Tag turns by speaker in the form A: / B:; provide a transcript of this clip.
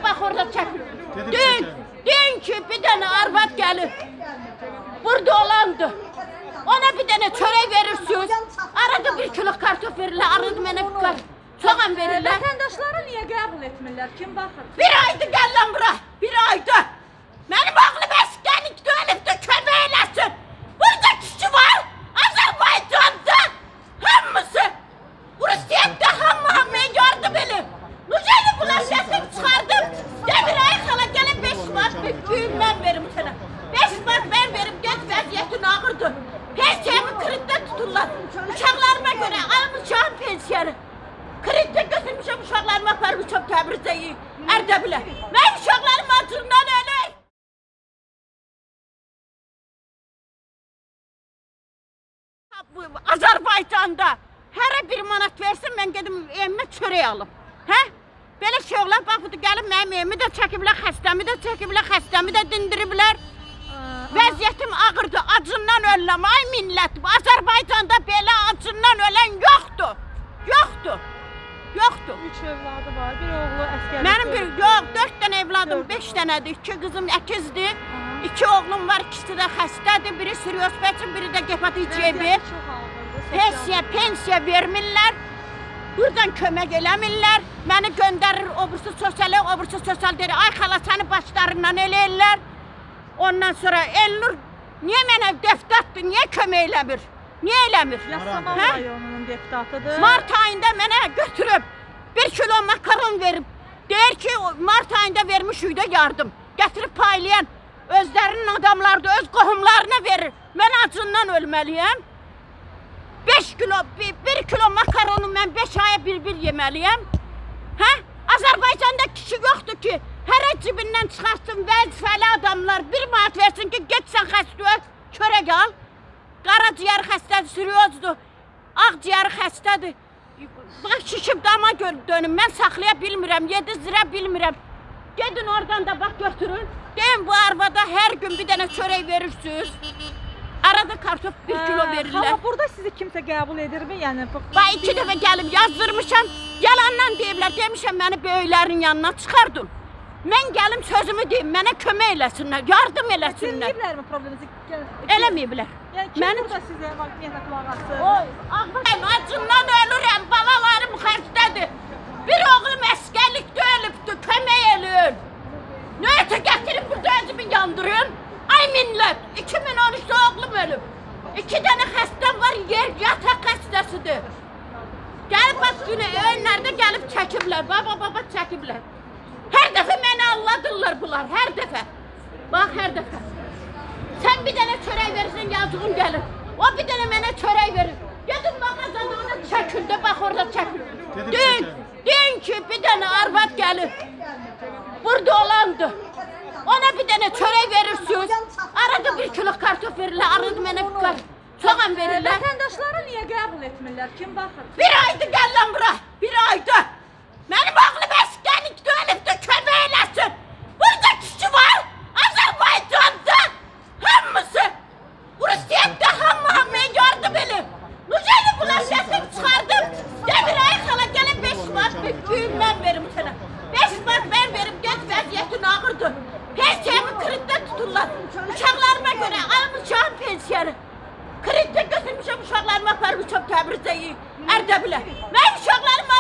A: bax orada çəkir. Deyin ki, bir dənə arvad gəlir. Burada olandı. Ona bir dənə çörək verirsiniz. Arada 1 kilo kartof verirlər, arada mənə soğan verirlər.
B: Vətəndaşları niyə qəbul etmirlər? Kim baxır?
A: Bir aydır gəllən bura, bir aydır. Mənim oğlum əskərlikdə ölübdür, kömək eləsin. Burada kişi var, Azərbaycanda hamısı. Rusiyada hamıya yardım edin. Necəli bunlar gətirib çıxardım. Demir ay xala gəlin 5 manat büyüyüm mən verim sənə. 5 manat mən verim, gəl vəziyyətin ağırdır. Pensiyamı kreditdə tuturlar. Uşaqlarıma görə almışam pensiyanı. Kreditdə götürmüşəm uşaqlarıma aparmışam Təbrizə, Ərdəbilə. Mənim uşaqlarım acından ölür. Azərbaycanda hərə 1 manat versin, mən gedim evimə çörək alım. Hə? Belə şey olar, bax bu da gəlib mənim evimi də çəkiblər, xəstəmi də çəkiblər, xəstəmi də dindiriblər. Vəziyyətim ağırdır, acından öləm, ay millət. Azərbaycanda belə acından ölən yoxdur. Yoxdur. Yoxdur.
B: 3 evladı var, bir oğlu əskərlikdə.
A: Mənim yox, 4 dənə evladım, 5 dənədir. 2 qızım əkizdir. 2 oğlum var, ikisi də xəstədir. Biri siryospəçin, biri də gepatit C-bir. Pensiya vermirlər. Buradan kömək eləmirlər. Məni göndərir obrisi sosial deyir. Ay xala, səni başlarından eləyirlər. Ondan sonra Elnur, niyə mənə deputatdır, niyə kömək eləmir? Niyə eləmir?
B: Yasamal rayonunun deputatıdır.
A: Mart ayında mənə götürüb 1 kilo makaron verib. Deyir ki, Mart ayında vermişik də yardım. Gətirib paylayan özlərinin adamları da öz qohumlarına verir. Mən acından ölməliyəm. 1 kilo makaronu mən 5 aya bir yeməliyəm. Hə? Azərbaycanda kişi yoxdur ki, hərə cibindən çıxarsın vəzifəli adamlar 1 manat versin ki, getsən xəstəyə çörək al. Qaraciyər xəstədir, siriyozdur, ağciyər xəstədir. Bax, şişib dama dönüm, mən saxlaya bilmirəm, 7 zirə bilmirəm. Gedin oradan da bax götürün. Deyin, bu arvada hər gün bir dənə çörək verirsiniz. Arada kartof 1 kilo verirlər.
B: Amma burada sizi kimsə qəbul edirmi? Yəni,
A: bax, 2 dəfə gəlib yazdırmışam, yalandan deyiblər, demişəm məni böyüklərin yanına çıxardın. Mən gəlim sözümü deyim, mənə kömək eləsinlər, yardım eləsinlər.
B: Eləyiblərmi probleminizi?
A: Eləməyiblər.
B: Yəni, kim burada sizə yenə qulaq asır?
A: Acından ölürəm, balalarım xəstədir. Bir oğlum əskərlikdə ölübdür, kömək eləyin. Nöyətə gətirib burada özümü yandırın. Ay millət, 2013'də oğlum ölüb. 2 dənə xəstəm var, yataq xəstəsidir. Gəlib bax günə, önlərdə gəlib çəkiblər, baba çəkiblər. Hər dəfə məni alladırlar bunlar, hər dəfə. Bax, hər dəfə. Sən bir dənə çörək verirsən, yazığın gəlir. O bir dənə mənə çörək verir. Gedin mağazada ona çəkin də, bax orada çəkin. Deyin ki, bir dənə arvad gəlir. Burada olandı. Ona bir dənə çörək verirsiniz. Arada 1 kilo kartof verirlər, arada mənə soğan verirlər.
B: Vətəndaşları niyə qəbul etmirlər? Kim baxır?
A: Bir aydır gəllən bura, bir aydır. Mənim oğlum əskərlikdə ölübdür, kömək eləsin. Burada kişi var, Azərbaycanda hamısı. Rusiyada hamıya yardım edin. Necəli bunlar gətirib çıxardım. Demir ay xala, gəlin 5 manat büyüyüm mən verim sənə. 5 manat mən verim, gəl vəziyyətin ağırdır. Pensiyamı kreditdə tuturlar. Uşaqlarıma görə almışam pensiyanı. Kreditdə götürmüşəm uşaqlarıma aparmışam Təbrizə, Ərdəbilə. Mənim uşaqlarım